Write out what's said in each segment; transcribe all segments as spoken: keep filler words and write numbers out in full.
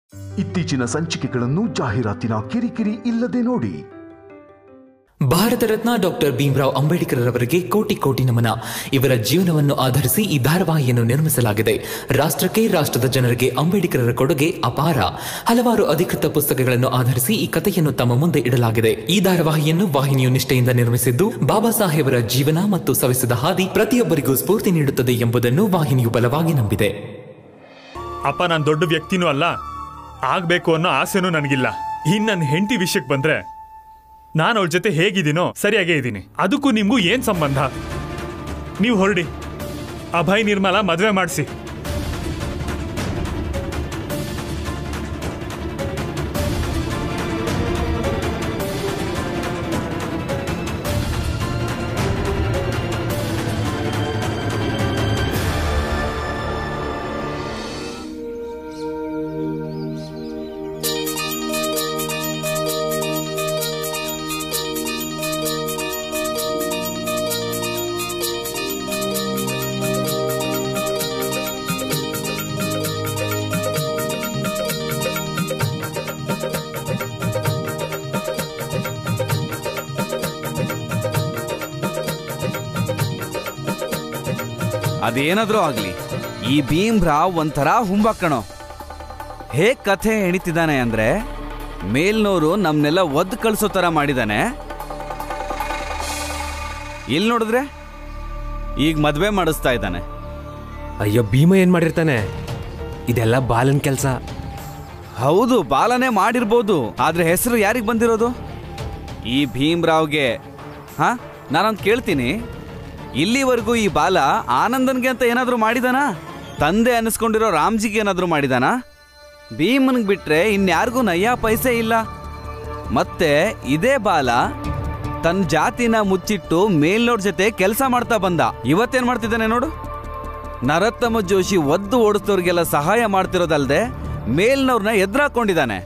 ಇತ್ತೀಚಿನ ಸಂಚಿಕೆಗಳನ್ನು ಜಾಹೀರಾತಿನ ಕಿರಿಕಿರಿ ಇಲ್ಲದೆ ನೋಡಿ. ಭಾರತ ರತ್ನ ಡಾಕ್ಟರ್ ಭೀಮರಾವ್ ಅಂಬೇಡ್ಕರ್ ಅವರಿಗೆ ಕೋಟಿ ಕೋಟಿ ನಮನ. ಇವರ ಜೀವನವನ್ನು ಆಧರಿಸಿ ಈ ಧಾರಾವಾಹಿಯನ್ನು ನಿರ್ಮಿಸಲಾಗಿದೆ. ರಾಷ್ಟ್ರಕ್ಕೆ, ರಾಷ್ಟ್ರದ ಜನರಿಗೆ ಅಂಬೇಡ್ಕರರ ಕೊಡುಗೆ ಅಪಾರ. ಹಲವಾರು ಅಧಿಕೃತ ಪುಸ್ತಕಗಳನ್ನು ಆಧರಿಸಿ ಈ ಕಥೆಯನ್ನು ತಮ್ಮ ಮುಂದೆ ಇಡಲಾಗಿದೆ. ಈ ಧಾರಾವಾಹಿಯನ್ನು ವಾಹಿನಿಯು ನಿಷ್ಠೆಯಿಂದ ನಿರ್ಮಿಸಿದ್ದು, ಬಾಬಾ ಸಾಹೇಬರ ಜೀವನ ಮತ್ತು ಸವೆಸಿದ ಹಾದಿ ಪ್ರತಿಯೊಬ್ಬರಿಗೂ ಸ್ಫೂರ್ತಿ ನೀಡುತ್ತದೆ ಎಂಬುದನ್ನು ವಾಹಿನಿಯು ಬಲವಾಗಿ ನಂಬಿದೆ. ಅಪ್ಪ, ನಾನು ದೊಡ್ಡ ವ್ಯಕ್ತಿನೂ ಅಲ್ಲ, ಆಗ್ಬೇಕು ಅನ್ನೋ ಆಸೆನೂ ನನಗಿಲ್ಲ. ಇನ್ ನನ್ನ ಹೆಂಡತಿ ವಿಷಯಕ್ಕೆ ಬಂದ್ರೆ, ನಾನು ಅವಳ ಜೊತೆ ಹೇಗಿದ್ದೀನೋ ಸರಿಯಾಗೇ ಇದ್ದೀನಿ. ಅದಕ್ಕೂ ನಿಮ್ಗೂ ಏನ್ ಸಂಬಂಧ? ನೀವು ಹೊರಡಿ, ಅಭಯ್ ನಿರ್ಮಲಾ ಮದುವೆ ಮಾಡಿಸಿ. ಅದೇನಾದ್ರೂ ಆಗ್ಲಿ, ಈ ಭೀಮ್ರಾವ್ ಒಂಥರ ಹುಂಬಕ್ಕಣೋ. ಹೇಗ್ ಕಥೆ ಎಣಿತಿದ್ದಾನೆ ಅಂದ್ರೆ, ಮೇಲ್ನೋರು ನಮ್ನೆಲ್ಲ ಒದ್ದು ಕಳ್ಸೋ ತರ ಮಾಡಿದಾನೆ. ಇಲ್ಲಿ ನೋಡಿದ್ರೆ ಈಗ ಮದ್ವೆ ಮಾಡಿಸ್ತಾ ಇದ್ದಾನೆ. ಅಯ್ಯೋ, ಭೀಮ ಏನ್ ಮಾಡಿರ್ತಾನೆ? ಇದೆಲ್ಲ ಬಾಲನ್ ಕೆಲ್ಸ. ಹೌದು, ಬಾಲನೇ ಮಾಡಿರ್ಬೋದು, ಆದ್ರೆ ಹೆಸರು ಯಾರಿಗೆ ಬಂದಿರೋದು? ಈ ಭೀಮ್ರಾವ್ಗೆ. ಹಾ, ನಾನೊಂದು ಕೇಳ್ತೀನಿ, ಇಲ್ಲಿವರೆಗೂ ಈ ಬಾಲ ಆನಂದನ್ಗೆ ಅಂತ ಏನಾದ್ರೂ ಮಾಡಿದಾನ? ತಂದೆ ಅನ್ನಿಸ್ಕೊಂಡಿರೋ ರಾಮ್ಜಿಗೆ ಏನಾದ್ರೂ ಮಾಡಿದಾನ? ಭೀಮನ್ಗೆ ಬಿಟ್ರೆ ಇನ್ಯಾರಿಗೂ ನಯ್ಯ ಪೈಸೆ ಇಲ್ಲ. ಮತ್ತೆ ಇದೇ ಬಾಲ ತನ್ನ ಜಾತಿನ ಮುಚ್ಚಿಟ್ಟು ಮೇಲ್ನೋರ್ ಜೊತೆ ಕೆಲಸ ಮಾಡ್ತಾ ಬಂದ. ಇವತ್ತೇನ್ ಮಾಡ್ತಿದ್ದಾನೆ ನೋಡು. ನರೋತ್ತಮ ಜೋಶಿ ಒದ್ದು ಓಡಿಸೋರ್ಗೆಲ್ಲ ಸಹಾಯ ಮಾಡ್ತಿರೋದಲ್ದೆ ಮೇಲ್ನವ್ರನ್ನ ಎದುರಾಕೊಂಡಿದ್ದಾನೆ.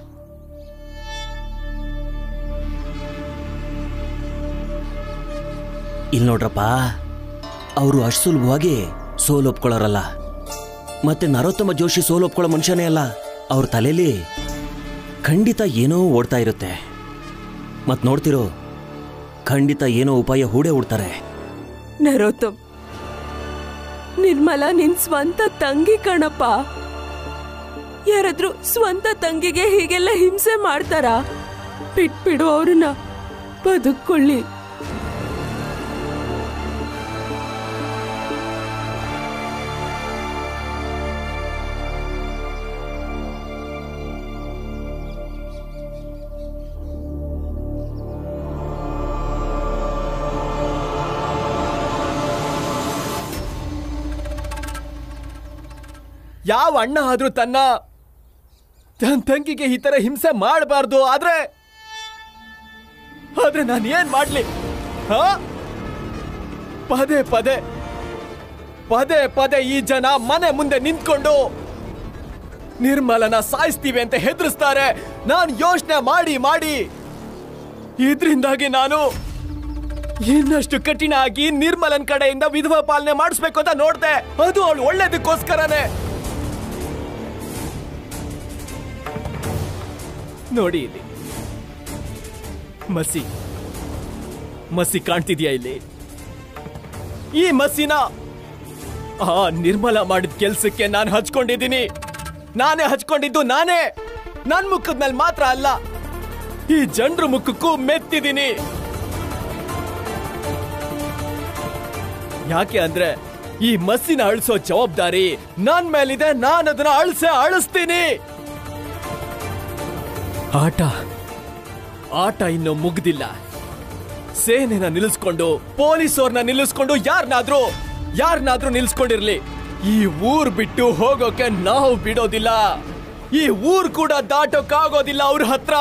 ಇಲ್ಲಿ ನೋಡ್ರಪ್ಪ, ಅವರು ಅಷ್ಟು ಸುಲಭವಾಗಿ ಸೋಲೊಪ್ಕೊಳ್ಳೋರಲ್ಲ. ಮತ್ತೆ ನರೋತ್ತಮ ಜೋಶಿ ಸೋಲೊಪ್ಕೊಳ್ಳೋ ಮನುಷ್ಯನೇ ಅಲ್ಲ. ಅವ್ರ ತಲೆಯಲ್ಲಿ ಖಂಡಿತ ಏನೋ ಓಡ್ತಾ ಇರುತ್ತೆ. ಮತ್ ನೋಡ್ತಿರೋ, ಖಂಡಿತ ಏನೋ ಉಪಾಯ ಹೂಡೆ ಹುಡ್ತಾರೆ. ನರೋತ್ತಮ್, ನಿರ್ಮಲಾ ನಿನ್ ಸ್ವಂತ ತಂಗಿ ಕಣಪ್ಪ. ಯಾರಾದ್ರೂ ಸ್ವಂತ ತಂಗಿಗೆ ಹೀಗೆಲ್ಲ ಹಿಂಸೆ ಮಾಡ್ತಾರ? ಬಿಟ್ಬಿಡು ಅವ್ರನ್ನ, ಬದುಕೊಳ್ಳಿ. ಯಾವ ಅಣ್ಣ ಆದ್ರೂ ತನ್ನ ತನ್ನ ತಂಗಿಗೆ ಈ ತರ ಹಿಂಸೆ ಮಾಡಬಾರ್ದು. ಆದ್ರೆ ಆದ್ರೆ ನಾನು ಏನ್ ಮಾಡ್ಲಿ? ಹಾ, ಪದೇ ಪದೇ ಪದೇ ಪದೇ ಈ ಜನ ಮನೆ ಮುಂದೆ ನಿಂತ್ಕೊಂಡು ನಿರ್ಮಲನ ಸಾಯಿಸ್ತೀವಿ ಅಂತ ಹೆದರಿಸ್ತಾರೆ. ನಾನು ಯೋಚನೆ ಮಾಡಿ ಮಾಡಿ ಇದ್ರಿಂದಾಗಿ ನಾನು ಇನ್ನಷ್ಟು ಕಠಿಣ ಆಗಿ ನಿರ್ಮಲನ್ ಕಡೆಯಿಂದ ವಿಧವಾ ಪಾಲನೆ ಮಾಡಿಸ್ಬೇಕು ಅಂತ ನೋಡ್ದೆ. ಅದು ಅವಳು ಒಳ್ಳೇದಕ್ಕೋಸ್ಕರನೇ. ನೋಡಿ, ಇಲ್ಲಿ ಮಸಿ ಮಸಿ ಕಾಣ್ತಿದ್ಯಾ? ಇಲ್ಲಿ ಈ ಮಸಿನ ಆ ನಿರ್ಮಲ ಮಾಡಿದ ಕೆಲ್ಸಕ್ಕೆ ನಾನು ಹಚ್ಕೊಂಡಿದ್ದೀನಿ. ನಾನೇ ಹಚ್ಕೊಂಡಿದ್ದು, ನಾನೇ. ನನ್ ಮುಖದ ಮೇಲೆ ಮಾತ್ರ ಅಲ್ಲ, ಈ ಜನರ ಮುಖಕ್ಕೂ ಮೆತ್ತಿದ್ದೀನಿ. ಯಾಕೆ ಅಂದ್ರೆ ಈ ಮಸಿನ ಅಳಿಸೋ ಜವಾಬ್ದಾರಿ ನನ್ ಮೇಲಿದೆ. ನಾನು ಅದನ್ನ ಅಳಿಸೇ ಅಳಿಸ್ತೀನಿ. ಆಟ ಆಟ ಇನ್ನು ಮುಗ್ದಿಲ್ಲ. ಸೇನೆನ ನಿಲ್ಲಿಸ್ಕೊಂಡು, ಪೊಲೀಸವ್ರನ್ನ ನಿಲ್ಲಿಸ್ಕೊಂಡು, ಯಾರನ್ನಾದ್ರೂ ಯಾರನ್ನಾದ್ರೂ ನಿಲ್ಲಿಸ್ಕೊಂಡಿರ್ಲಿ, ಈ ಊರ್ ಬಿಟ್ಟು ಹೋಗೋಕೆ ನಾವು ಬಿಡೋದಿಲ್ಲ. ಈ ಊರ್ ಕೂಡ ದಾಟೋಕ್ಕಾಗೋದಿಲ್ಲ ಅವ್ರ ಹತ್ರ.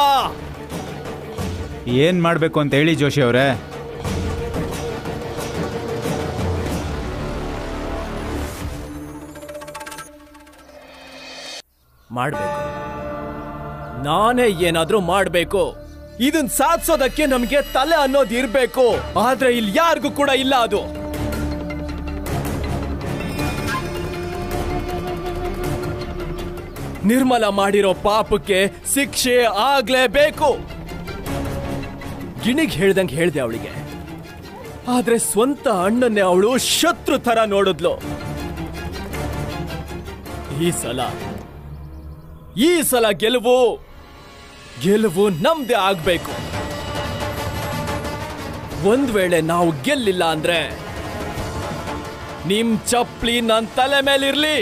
ಏನ್ ಮಾಡ್ಬೇಕು ಅಂತ ಹೇಳಿ ಜೋಶಿ ಅವರೇ? ಮಾಡ್ಬೇಕು, ನಾನೇ ಏನಾದ್ರೂ ಮಾಡ್ಬೇಕು. ಇದನ್ ಸಾಧಿಸೋದಕ್ಕೆ ನಮ್ಗೆ ತಲೆ ಅನ್ನೋದು ಇರ್ಬೇಕು. ಆದ್ರೆ ಇಲ್ಲಿ ಯಾರಿಗೂ ಕೂಡ ಇಲ್ಲ ಅದು. ನಿರ್ಮಲ ಮಾಡಿರೋ ಪಾಪಕ್ಕೆ ಶಿಕ್ಷೆ ಆಗ್ಲೇಬೇಕು. ಗಿಣಿಗ್ ಹೇಳ್ದಂಗೆ ಹೇಳ್ದೆ ಅವಳಿಗೆ, ಆದ್ರೆ ಸ್ವಂತ ಅಣ್ಣನ್ನೇ ಅವಳು ಶತ್ರು ತರ ನೋಡಿದ್ಲು. ಈ ಸಲ ಈ ಸಲ ಗೆಲುವು ಗೆಲುವು ನಮ್ದೇ ಆಗ್ಬೇಕು. ಒಂದ್ ವೇಳೆ ನಾವು ಗೆಲ್ಲಿಲ್ಲ ಅಂದ್ರೆ ನಿಮ್ ಚಪ್ಲಿ ನನ್ ತಲೆ ಮೇಲಿರ್ಲಿ.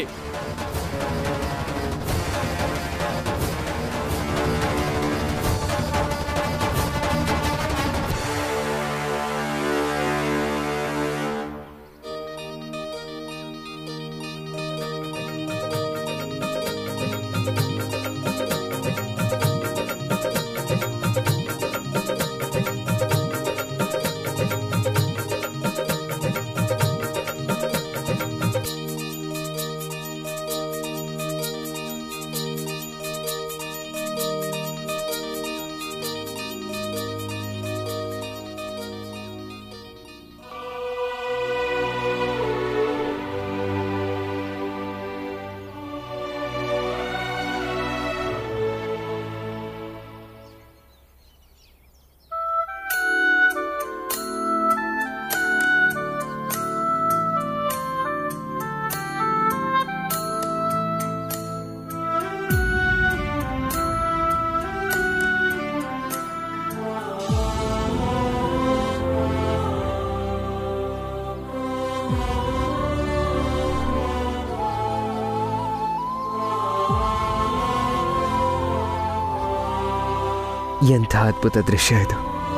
ಎಂಥ ಅದ್ಭುತ ದೃಶ್ಯ ಇದು.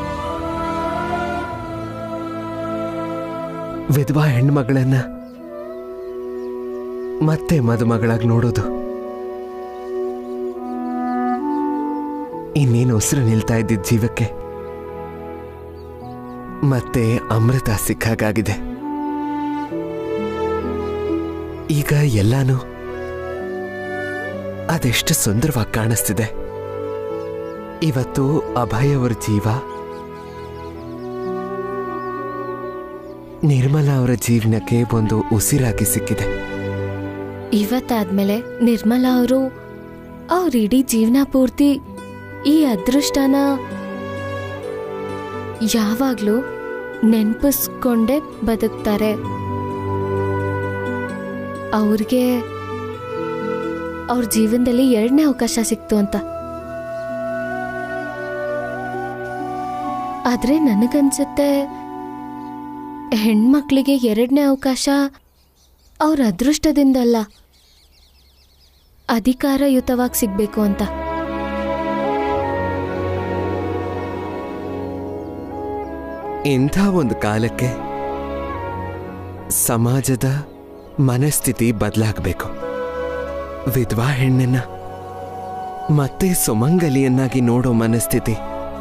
ವಿಧವಾ ಹೆಣ್ಮಗಳನ್ನ ಮತ್ತೆ ಮದುಮಗಳಾಗಿ ನೋಡೋದು. ಇನ್ನೇನು ಉಸಿರು ನಿಲ್ತಾ ಇದ್ದಿದ್ದ ಜೀವಕ್ಕೆ ಮತ್ತೆ ಅಮೃತ ಸಿಕ್ಕಾಗಿದೆ. ಈಗ ಎಲ್ಲಾನು ಅದೆಷ್ಟು ಸುಂದರವಾಗಿ ಕಾಣಿಸ್ತಿದೆ. ಇವತ್ತು ಅಭಯ್ ಅವರ ಜೀವ ನಿರ್ಮಲಾ ಅವರ ಜೀವನಕ್ಕೆ ಒಂದು ಉಸಿರಾಗಿ ಸಿಕ್ಕಿದೆ. ಇವತ್ತಾದ್ಮೇಲೆ ನಿರ್ಮಲಾ ಅವರು ಅವ್ರ ಇಡೀ ಜೀವನ ಪೂರ್ತಿ ಈ ಅದೃಷ್ಟನ ಯಾವಾಗ್ಲೂ ನೆನ್ಪಿಸ್ಕೊಂಡೇ ಬದುಕ್ತಾರೆ. ಅವ್ರಿಗೆ ಅವ್ರ ಜೀವನದಲ್ಲಿ ಎರಡನೇ ಅವಕಾಶ ಸಿಕ್ತು ಅಂತ. ಆದ್ರೆ ನನಗನ್ಸುತ್ತೆ ಹೆಣ್ಮಕ್ಳಿಗೆ ಎರಡನೇ ಅವಕಾಶ ಅವ್ರ ಅದೃಷ್ಟದಿಂದಲ್ಲ, ಅಧಿಕಾರಯುತವಾಗಿ ಸಿಗ್ಬೇಕು ಅಂತ. ಇಂಥ ಒಂದು ಕಾಲಕ್ಕೆ ಸಮಾಜದ ಮನಸ್ಥಿತಿ ಬದಲಾಗಬೇಕು. ವಿಧವಾ ಹೆಣ್ಣನ್ನ ಮತ್ತೆ ಸುಮಂಗಲಿಯನ್ನಾಗಿ ನೋಡೋ ಮನಸ್ಥಿತಿ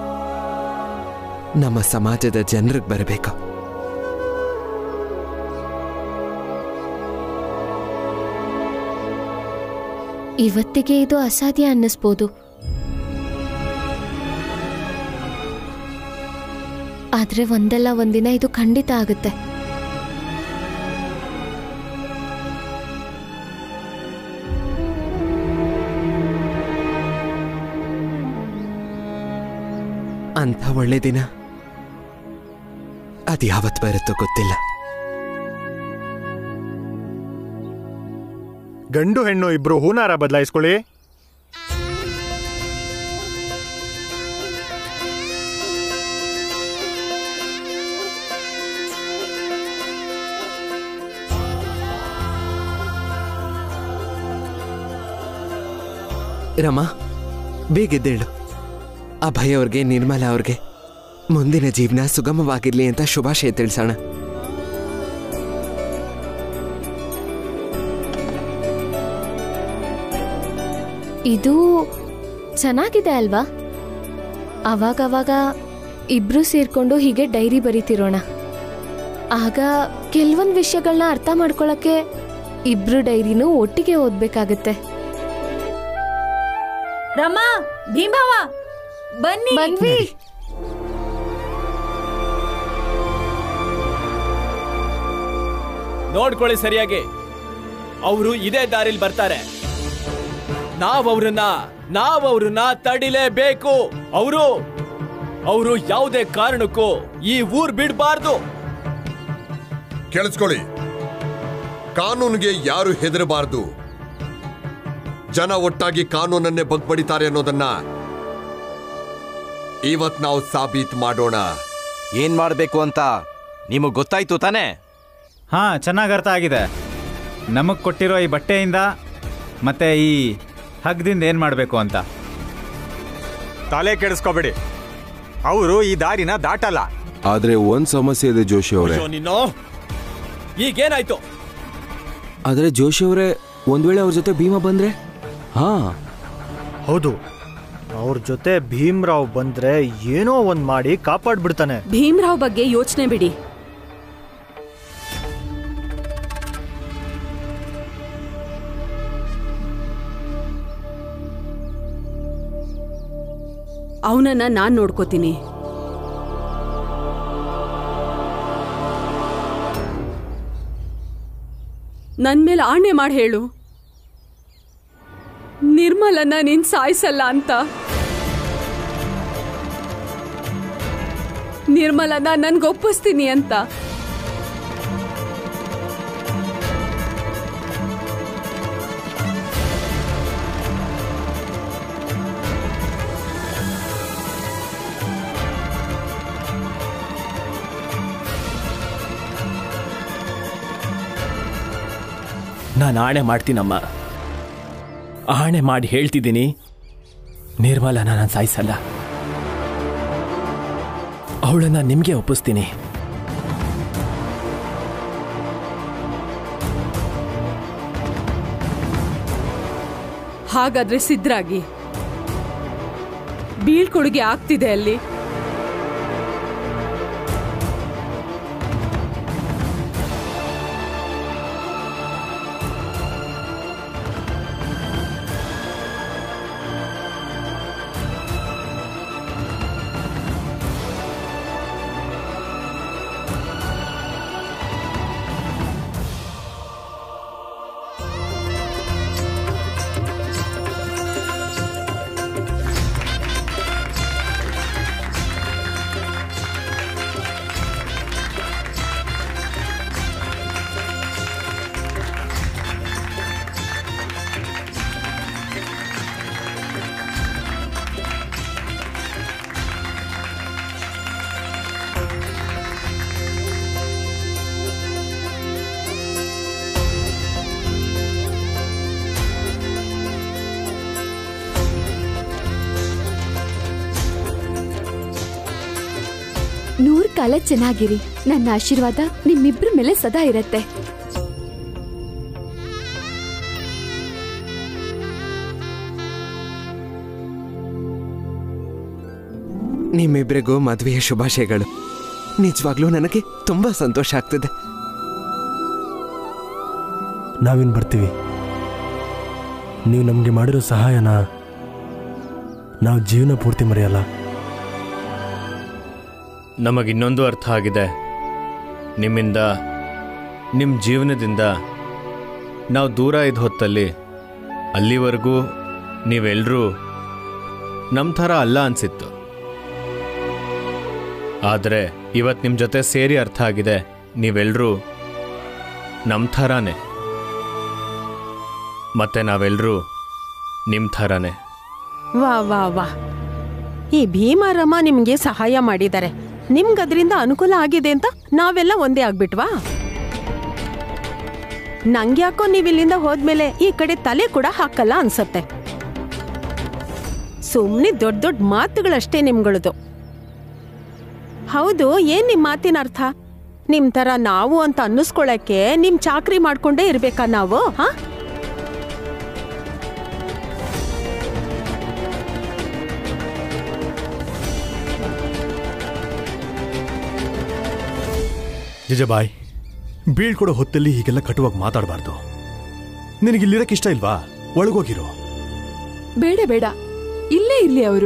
ನಮ್ಮ ಸಮಾಜದ ಜನರಿಗೆ ಬರಬೇಕು. ಇವತ್ತಿಗೆ ಇದು ಅಸಾಧ್ಯ ಅನ್ನಿಸ್ಬೋದು, ಆದ್ರೆ ಒಂದಲ್ಲ ಒಂದಿನ ಇದು ಖಂಡಿತ ಆಗುತ್ತೆ. ಅಂಥ ಒಳ್ಳೆ ದಿನ ಅದು ಯಾವತ್ತು ಬರುತ್ತೋ ಗೊತ್ತಿಲ್ಲ. ಗಂಡು ಹೆಣ್ಣು ಇಬ್ರು ಹೂನಾರ ಬದಲಾಯಿಸ್ಕೊಳ್ಳಿ. ರಮಾ, ಬೇಗೆದ್ದೇಳು. ಅಭಯ್ ಅವ್ರಿಗೆ, ನಿರ್ಮಲಾ ಅವ್ರಿಗೆ ಮುಂದಿನ ಜೀವನ ಸುಗಮವಾಗಿರ್ಲಿ ಅಂತ ಶುಭಾಶಯ ತಿಳಿಸೋಣ. ಇದು ಚೆನ್ನಾಗಿದೆ ಅಲ್ವಾ? ಅವಾಗವಾಗ ಇಬ್ರು ಸೇರ್ಕೊಂಡು ಹೀಗೆ ಡೈರಿ ಬರೀತಿರೋಣ. ಆಗ ಕೆಲವೊಂದು ವಿಷಯಗಳನ್ನ ಅರ್ಥ ಮಾಡ್ಕೊಳಕ್ಕೆ ಇಬ್ರು ಡೈರಿನೂ ಒಟ್ಟಿಗೆ ಓದ್ಬೇಕಾಗತ್ತೆ. ರಮಾ, ಭೀಮವ್ವ, ಬನ್ನಿ. ಬಂದ್ವಿ. ನೋಡ್ಕೊಳ್ಳಿ ಸರಿಯಾಗಿ, ಅವರು ಇದೇ ದಾರಿಲಿ ಬರ್ತಾರೆ. ನಾವವ್ರನ್ನ ನಾವವ್ರನ್ನ ತಡಿಲೇಬೇಕು. ಅವರು ಅವರು ಯಾವುದೇ ಕಾರಣಕ್ಕೂ ಈ ಊರ್ ಬಿಡಬಾರ್ದು. ಕೇಳಿಸ್ಕೊಳ್ಳಿ, ಕಾನೂನಿಗೆ ಯಾರು ಹೆದರಬಾರ್ದು. ಜನ ಒಟ್ಟಾಗಿ ಕಾನೂನನ್ನೇ ಬಗ್ಬಡಿತಾರೆ ಅನ್ನೋದನ್ನ ಇವತ್ ನಾವು ಸಾಬೀತ್ ಮಾಡೋಣ. ಏನ್ ಮಾಡ್ಬೇಕು ಅಂತ ನಿಮಗ್ ಗೊತ್ತಾಯ್ತು ತಾನೇ? ಹಾ, ಚೆನ್ನಾಗಿ ಅರ್ಥ ಆಗಿದೆ. ನಮಗ್ ಕೊಟ್ಟಿರೋ ಈ ಬಟ್ಟೆಯಿಂದ ಮತ್ತೆ ಈ ಹಗ್ಗದಿಂದ ಏನ್ ಮಾಡ್ಬೇಕು ಅಂತ. ತಲೆ ಕೆಡಿಸ್ಕೋಬೇಡಿ, ಅವರು ಈ ದಾರಿನ ದಾಟಲ್ಲ. ಆದ್ರೆ ಒಂದ್ ಸಮಸ್ಯೆ ಇದೆ ಜೋಶಿ ಅವರೇ. ನೀನು ಈಗೇನಾಯ್ತು? ಆದ್ರೆ ಜೋಶಿ ಅವರೇ, ಒಂದ್ ವೇಳೆ ಅವ್ರ ಜೊತೆ ಭೀಮ ಬಂದ್ರೆ? ಹಾ ಹೌದು, ಅವ್ರ ಜೊತೆ ಭೀಮ್ರಾವ್ ಬಂದ್ರೆ ಏನೋ ಒಂದ್ ಮಾಡಿ ಕಾಪಾಡ್ಬಿಡ್ತಾನೆ. ಭೀಮ್ರಾವ್ ಬಗ್ಗೆ ಯೋಚನೆ ಬಿಡಿ. ಅವನನ್ನ ನಾನ್ ನೋಡ್ಕೋತೀನಿ. ನನ್ ಮೇಲೆ ಆಣೆ ಮಾಡಿ ಹೇಳು, ನಿರ್ಮಲನ್ನ ನೀನ್ ಸಾಯಿಸಲ್ಲ ಅಂತ. ನಿರ್ಮಲನ್ನ ನನ್ಗೊಪ್ಪಿಸ್ತೀನಿ ಅಂತ. ನಾನು ಆಣೆ ಮಾಡ್ತೀನಮ್ಮ, ಆಣೆ ಮಾಡಿ ಹೇಳ್ತಿದ್ದೀನಿ, ನಿರ್ಮಲನ ನಾನು ಸಾಯಿಸಲ್ಲ. ಅವಳನ್ನ ನಿಮ್ಗೆ ಒಪ್ಪಿಸ್ತೀನಿ. ಹಾಗಾದ್ರೆ ಸಿದ್ರಾಗಿ. ಬೀಳ್ಕೊಡುಗೆ ಆಗ್ತಿದೆ ಅಲ್ಲಿ. ನೂರ್ ಕಾಲ ಚೆನ್ನಾಗಿರಿ. ನನ್ನ ಆಶೀರ್ವಾದ ನಿಮ್ಮಿಬ್ರ ಮೇಲೆ ಸದಾ ಇರತ್ತೆ. ನಿಮ್ಮಿಬ್ರಿಗೂ ಮದುವೆಯ ಶುಭಾಶಯಗಳು. ನಿಜವಾಗ್ಲೂ ನನಗೆ ತುಂಬಾ ಸಂತೋಷ ಆಗ್ತಿದೆ. ನಾವಿನ್ ಬರ್ತೀವಿ. ನೀವು ನಮಗೆ ಮಾಡಿರೋ ಸಹಾಯನ ನಾವು ಜೀವನ ಪೂರ್ತಿ ಮರೆಯಲ್ಲ. ನಮಗಿನ್ನೊಂದು ಅರ್ಥ ಆಗಿದೆ. ನಿಮ್ಮಿಂದ, ನಿಮ್ಮ ಜೀವನದಿಂದ ನಾವು ದೂರ ಇದ್ದ ಹೊತ್ತಲ್ಲಿ ಅಲ್ಲಿವರೆಗೂ ನೀವೆಲ್ಲರೂ ನಮ್ಮ ಥರ ಅಲ್ಲ ಅನಿಸಿತ್ತು. ಆದರೆ ಇವತ್ತು ನಿಮ್ಮ ಜೊತೆ ಸೇರಿ ಅರ್ಥ ಆಗಿದೆ, ನೀವೆಲ್ಲರೂ ನಮ್ಮ ಥರನೇ, ಮತ್ತೆ ನಾವೆಲ್ಲರೂ ನಿಮ್ಮ ಥರನೇ. ವಾ ವಾ ವಾ, ಈ ಭೀಮಾರಮ್ಮ ನಿಮ್ಗೆ ಸಹಾಯ ಮಾಡಿದ್ದಾರೆ. ನಿಮ್ಗದ್ರಿಂದ ಅನುಕೂಲ ಆಗಿದೆ ಅಂತ ನಾವೆಲ್ಲ ಒಂದೇ ಆಗ್ಬಿಟ್ವಾ? ನಂಗ್ಯಾಕೋ ನೀವಿಲ್ಲಿಂದ ಹೋದ್ಮೇಲೆ ಈ ಕಡೆ ತಲೆ ಕೂಡ ಹಾಕಲ್ಲ ಅನ್ಸತ್ತೆ. ಸುಮ್ನೆ ದೊಡ್ಡ ದೊಡ್ಡ ಮಾತುಗಳಷ್ಟೇ ನಿಮ್ಗಳದು. ಹೌದು, ಏನ್ ನಿಮ್ ಮಾತಿನ ಅರ್ಥ? ನಿಮ್ ತರ ನಾವು ಅಂತ ಅನ್ನಿಸ್ಕೊಳಕ್ಕೆ ನಿಮ್ ಚಾಕ್ರಿ ಮಾಡ್ಕೊಂಡೇ ಇರ್ಬೇಕಾ ನಾವು? ಹಾ, ಜಿಜಬಾಯ್, ಬೀಳ್ಕೊಡೋ ಹೊತ್ತಲ್ಲಿ ಹೀಗೆಲ್ಲ ಕಟುವಾಗಿ ಮಾತಾಡಬಾರ್ದು. ನಿನಗಿಲ್ಲಿರಕ್ಕೆ ಇಷ್ಟ ಇಲ್ವಾ? ಒಳಗೋಗಿರೋ. ಬೇಡ ಬೇಡ, ಇಲ್ಲೇ ಇರ್ಲಿ ಅವರು.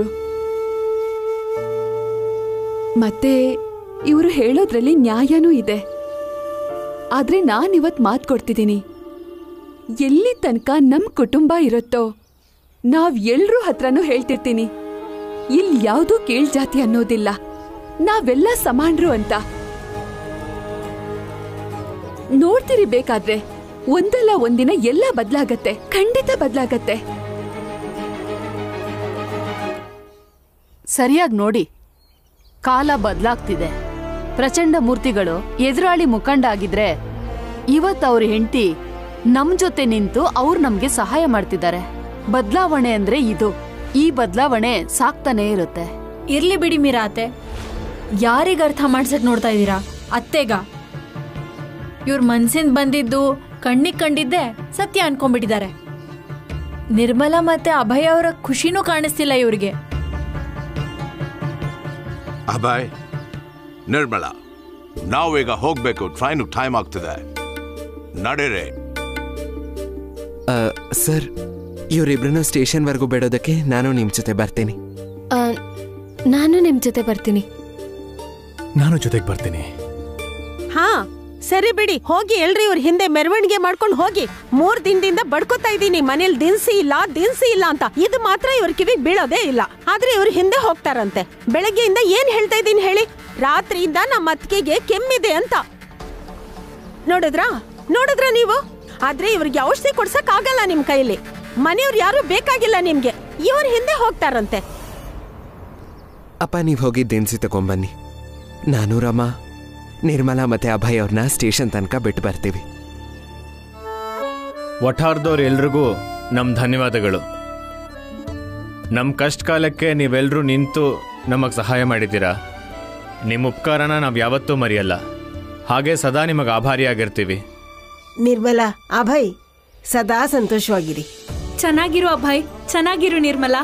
ಮತ್ತೆ ಇವರು ಹೇಳೋದ್ರಲ್ಲಿ ನ್ಯಾಯನೂ ಇದೆ. ಆದ್ರೆ ನಾನಿವತ್ ಮಾತು ಕೊಡ್ತಿದ್ದೀನಿ, ಎಲ್ಲಿ ತನಕ ನಮ್ ಕುಟುಂಬ ಇರುತ್ತೋ ನಾವ್ ಎಲ್ರೂ ಹತ್ರನೂ ಹೇಳ್ತಿರ್ತೀನಿ, ಇಲ್ಲಿ ಯಾವ್ದೂ ಕೀಳ್ ಜಾತಿ ಅನ್ನೋದಿಲ್ಲ, ನಾವೆಲ್ಲ ಸಮಾನರು ಅಂತ. ನೋಡ್ತಿರಿ ಬೇಕಾದ್ರೆ ಒಂದಲ್ಲ ಒಂದಿನ ಎಲ್ಲ ಬದ್ಲಾಗತ್ತೆ, ಖಂಡಿತ ಬದ್ಲಾಗತ್ತೆ. ಸರಿಯಾಗಿ ನೋಡಿ, ಕಾಲ ಬದಲಾಗ್ತಿದೆ. ಪ್ರಚಂಡ ಮೂರ್ತಿಗಳು ಎದುರಾಳಿ ಮುಖಂಡ ಆಗಿದ್ರೆ ಇವತ್ತು ಅವ್ರ ಹೆಂಡತಿ ನಮ್ ಜೊತೆ ನಿಂತು ಅವ್ರು ನಮ್ಗೆ ಸಹಾಯ ಮಾಡ್ತಿದ್ದಾರೆ. ಬದಲಾವಣೆ ಅಂದ್ರೆ ಇದು. ಈ ಬದಲಾವಣೆ ಸಾಕ್ತಾನೆ ಇರುತ್ತೆ. ಇರ್ಲಿ ಬಿಡಿ ಮೀರಾ ಅತ್ತೆ, ಯಾರಿಗ ಅರ್ಥ ಮಾಡ್ಸಕ್ ನೋಡ್ತಾ ಇದ್ದೀರಾ? ಅತ್ತೆಗ ಇವ್ರ ಮನ್ಸಿಂದ ಬಂದಿದ್ದು ಕಣ್ಣಿಗೆ ಕಂಡಿದ್ದೆ ಸತ್ಯ ಅನ್ಕೊಂಡ್ಬಿಟ್ಟಿದ್ದಾರೆ. ನಿರ್ಮಲಾ ಮತ್ತೆ ಅಭಯ್ ಅವರ ಖುಷಿನೂ ಕಾಣಿಸ್ತಿಲ್ಲ ಇವ್ರಿಗೆ. ಅಭಯ್, ನಿರ್ಮಲಾ, ನಾವೀಗ ಹೋಗ್ಬೇಕು. ಟ್ರೈನ್ ಟೈಮ್ ಆಗ್ತಿದೆ, ನಡೀರಿ. ಸರ್, ಇವರಿಬ್ರನ್ನ ಸ್ಟೇಷನ್ವರೆಗೂ ಬಿಡೋದಕ್ಕೆ ನಾನು ನಿಮ್ ಜೊತೆ ಬರ್ತೀನಿ. ನಾನು ನಿಮ್ ಜೊತೆ ಬರ್ತೀನಿ. ನಾನು ಜೊತೆಗೆ ಬರ್ತೀನಿ. ಹಾ ಸರಿ ಬಿಡಿ, ಹೋಗಿ ಎಲ್ರಿ ಇವ್ರ ಹಿಂದೆ ಮೆರವಣಿಗೆ ಮಾಡ್ಕೊಂಡು ಹೋಗಿ. ಮೂರ್ ದಿನದಿಂದ ಬಡ್ಕೋತಾ ಇದ್ದೀನಿ, ಮನೇಲಿ ದಿನಸಿ ಇಲ್ಲ ದಿನಸಿ ಇಲ್ಲ ಅಂತ. ಇದು ಮಾತ್ರ ಇವ್ರ ಕಿವಿಗೆ ಬೀಳೋದೇ ಇಲ್ಲ. ಆದ್ರೆ ಇವ್ರ ಹಿಂದೆ ಹೋಗ್ತಾರಂತೆ. ಬೆಳಗ್ಗೆಯಿಂದ ಏನ್ ಹೇಳ್ತಾ ಇದ್ದೀನಿ ಹೇಳಿ? ರಾತ್ರಿಯಿಂದ ನಮ್ಮ ಅತ್ತಿಗೆಗೆ ಕೆಮ್ಮಿದೆ ಅಂತ. ನೋಡಿದ್ರಾ ನೋಡಿದ್ರ ನೀವು? ಆದ್ರೆ ಇವ್ರಿಗೆ ಔಷಧಿ ಕೊಡ್ಸಕ್ ಆಗಲ್ಲ ನಿಮ್ ಕೈಲಿ. ಮನೆಯವ್ರು ಯಾರು ಬೇಕಾಗಿಲ್ಲ ನಿಮ್ಗೆ, ಇವ್ರ ಹಿಂದೆ ಹೋಗ್ತಾರಂತೆ. ಅಪ್ಪ, ನೀವ್ ಹೋಗಿ ದಿನಸಿ ತಗೊಂಬನ್ನಿ. ನಾನು ರಮ, ನಿರ್ಮಲಾ ಮತ್ತೆ ಅಭಯ್ ಅವ್ರನ್ನ ಸ್ಟೇಷನ್ ತನಕ ಬಿಟ್ಟು ಬರ್ತೀವಿ. ವಠಾರದವ್ರು ಎಲ್ರಿಗೂ ನಮ್ಮ ಧನ್ಯವಾದಗಳು. ನಮ್ಮ ಕಷ್ಟ ಕಾಲಕ್ಕೆ ನೀವೆಲ್ಲರೂ ನಿಂತು ನಮಗೆ ಸಹಾಯ ಮಾಡಿದ್ದೀರಾ. ನಿಮ್ಮ ಉಪಕಾರನ ನಾವು ಯಾವತ್ತೂ ಮರೆಯಲ್ಲ. ಹಾಗೆ ಸದಾ ನಿಮಗೆ ಆಭಾರಿಯಾಗಿರ್ತೀವಿ. ನಿರ್ಮಲಾ, ಅಭಯ್, ಸದಾ ಸಂತೋಷವಾಗಿರಿ. ಚೆನ್ನಾಗಿರು ಅಭಯ್, ಚೆನ್ನಾಗಿರು ನಿರ್ಮಲಾ.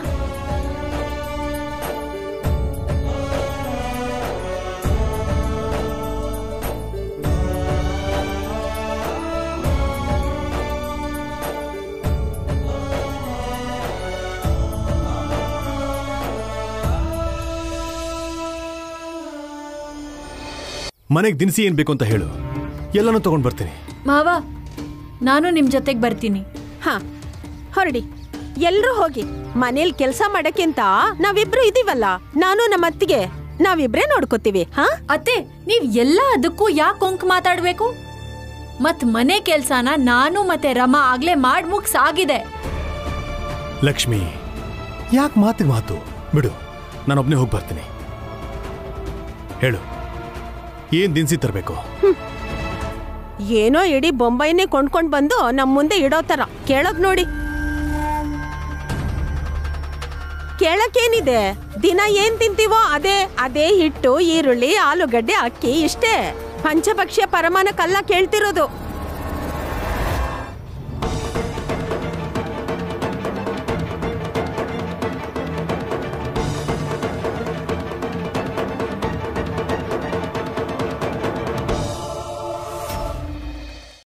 ಮನೆಗೆ ದಿನಸಿ ಏನ್ ಬೇಕು ಅಂತ ಹೇಳು, ಎಲ್ಲನೂ ತಗೊಂಡ್ ಬರ್ತೀನಿ. ಮಾವ, ನಾನು ನಿಮ್ ಜೊತೆಗೆ ಬರ್ತೀನಿ. ಹಾ ಹೊರಡಿ, ಎಲ್ರೂ ಹೋಗಿ. ಮನೇಲಿ ಕೆಲಸ ಮಾಡಕ್ಕಿಂತ ನಾವಿಬ್ರು ಇದೀವಲ್ಲ, ನಾನು ನಮ್ಮ ಅತ್ತಿಗೆ ನಾವಿಬ್ರೇ ನೋಡ್ಕೋತೀವಿ. ಹಾ ಅತ್ತೆ, ನೀವ್ ಎಲ್ಲ ಅದಕ್ಕೂ ಯಾಕೆ ಕೊಂಕ್ ಮಾತಾಡ್ಬೇಕು? ಮತ್ ಮನೆ ಕೆಲ್ಸನ ನಾನು ಮತ್ತೆ ರಮಾ ಆಗ್ಲೇ ಮಾಡ್ ಮುಗ್ಸ್ ಆಗಿದೆ. ಲಕ್ಷ್ಮಿ, ಯಾಕೆ ಮಾತಿಗೆ ಮಾತು ಬಿಡು, ನಾನೊಬ್ನೇ ಹೋಗಿ ಬರ್ತೀನಿ. ಹೇಳು, ಏನ್ ದಿನಸಿ ತರಬೇಕು? ಏನೋ ಇಡೀ ಬೊಂಬೈನೇ ಕೊಂಡ್ಕೊಂಡ್ ಬಂದು ನಮ್ ಮುಂದೆ ಇಡೋ ತರ ಕೇಳೋದ್ ನೋಡಿ. ಕೇಳಕ್ಕೇನಿದೆ? ದಿನ ಏನ್ ತಿಂತೀವೋ ಅದೇ ಅದೇ ಹಿಟ್ಟು, ಈರುಳ್ಳಿ, ಆಲೂಗಡ್ಡೆ, ಅಕ್ಕಿ, ಇಷ್ಟೇ. ಪಂಚಭಕ್ಷ್ಯ ಪರಮಾನಕ್ಕಲ್ಲ ಕೇಳ್ತಿರೋದು.